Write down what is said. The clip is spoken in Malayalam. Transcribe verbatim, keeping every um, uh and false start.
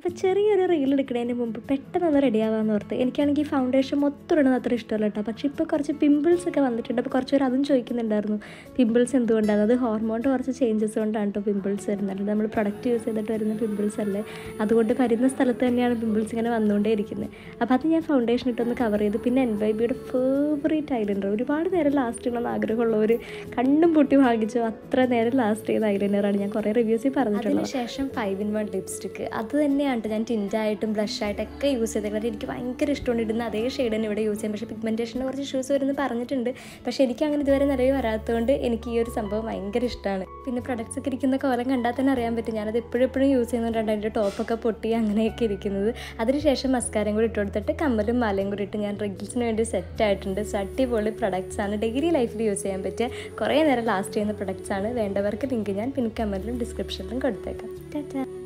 അപ്പോൾ ചെറിയൊരു റീൽ എടുക്കുന്നതിന് മുമ്പ് പെട്ടെന്ന് റെഡി ആവാമെന്ന് ഓർത്ത്. എനിക്കാണെങ്കിൽ ഫൗണ്ടേഷൻ മൊത്തം ഇടുന്നത് അത്ര ഇഷ്ടമല്ല കേട്ടോ. പക്ഷേ ഇപ്പോൾ കുറച്ച് പിമ്പിൾസ് ഒക്കെ വന്നിട്ടുണ്ട്. അപ്പോൾ കുറച്ച് പേര് അതും ചോദിക്കുന്നുണ്ടായിരുന്നു, പിമ്പിൾസ് എന്തുകൊണ്ടാണ്? അത് ഹോർമോണിൻ്റെ കുറച്ച് ചേഞ്ചസ് കൊണ്ടാണ് കേട്ടോ പിമ്പിൾസ് വരുന്നത്. നമ്മൾ പ്രൊഡക്റ്റ് യൂസ് ചെയ്തിട്ട് വരുന്ന പിമ്പിൾസ് അല്ലേ, അതുകൊണ്ട് വരുന്ന സ്ഥലത്ത് തന്നെയാണ് പിമ്പിൾസ് ഇങ്ങനെ വന്നുകൊണ്ടേ ഇരിക്കുന്നത്. അപ്പോൾ അത് ഞാൻ ഫൗണ്ടേഷൻ ഇട്ടൊന്ന് കവർ ചെയ്ത്. പിന്നെ എൻ വൈ ബിയുടെ ഫേവറേറ്റ് ഐലൈനർ, ഒരുപാട് നേരം ലാസ്റ്റ് ചെയ്യണമെന്ന് ആഗ്രഹമുള്ളവർ കണ്ണും പൊട്ടി ഭാഗിച്ചു അത്ര നേരം ലാസ്റ്റ് ചെയ്ത ഐലൈനറാണ്. ഞാൻ കുറേ റിവ്യൂസിൽ പറഞ്ഞിട്ടുള്ളത്. ശേഷം ഫൈവ് ഇൻ വൺ ലിപ്സ്റ്റിക്ക്, അത് തന്നെയാണ് ഞാൻ ടിൻറ്റായിട്ടും ബ്ലഷായിട്ടൊക്കെ യൂസ് ചെയ്തിട്ടുള്ളത്. എനിക്ക് ഭയങ്കര ഇഷ്ടമുണ്ട് ഇടുന്ന അതേ ഷെയ്ഡ് തന്നെ ഇവിടെ യൂസ് ചെയ്യാം. പക്ഷേ പിഗ്മെൻറ്റേഷന് കുറച്ച് ഇഷ്യൂസ് വരുന്നത് പറഞ്ഞിട്ടുണ്ട്. പക്ഷേ എനിക്ക് അങ്ങനെ ഇതുവരെ നിലവിൽ വരാത്തതുകൊണ്ട് എനിക്ക് ഈ ഒരു സംഭവം ഭയങ്കര ഇഷ്ടമാണ്. പിന്നെ പ്രൊഡക്ട്സ് ഒക്കെ ഇരിക്കുന്ന കോലം കണ്ടാൽ തന്നെ അറിയാൻ പറ്റും ഞാനത് എപ്പോഴും എപ്പോഴും യൂസ് ചെയ്യുന്നുണ്ട്. അതിൻ്റെ ടോപ്പൊക്കെ പൊട്ടി അങ്ങനെയൊക്കെ ഇരിക്കുന്നത്. അതിനുശേഷം മസ്കാരയും കൂടി ഇട്ട് കൊടുത്തിട്ട് കമ്മലും മാലയും കൂടി ഇട്ട് ഞാൻ റീൽസിന് വേണ്ടി സെറ്റ് ആയിട്ടുണ്ട്. സോ അടിപൊളി പ്രൊഡക്ട്സ് ആണ്, ഡെയിലി ലൈഫിൽ യൂസ് ചെയ്യാൻ പറ്റിയ കുറേ നേരം ലാസ്റ്റ് ചെയ്യുന്ന പ്രൊഡക്ട്സ് ആണ്. വേണ്ടവർക്ക് ലിങ്ക് ഞാൻ പിൻ കമൻറ്റിലും ഡിസ്ക്രിപ്ഷനിലും കൊടുത്തേക്കാം. ടാറ്റാ.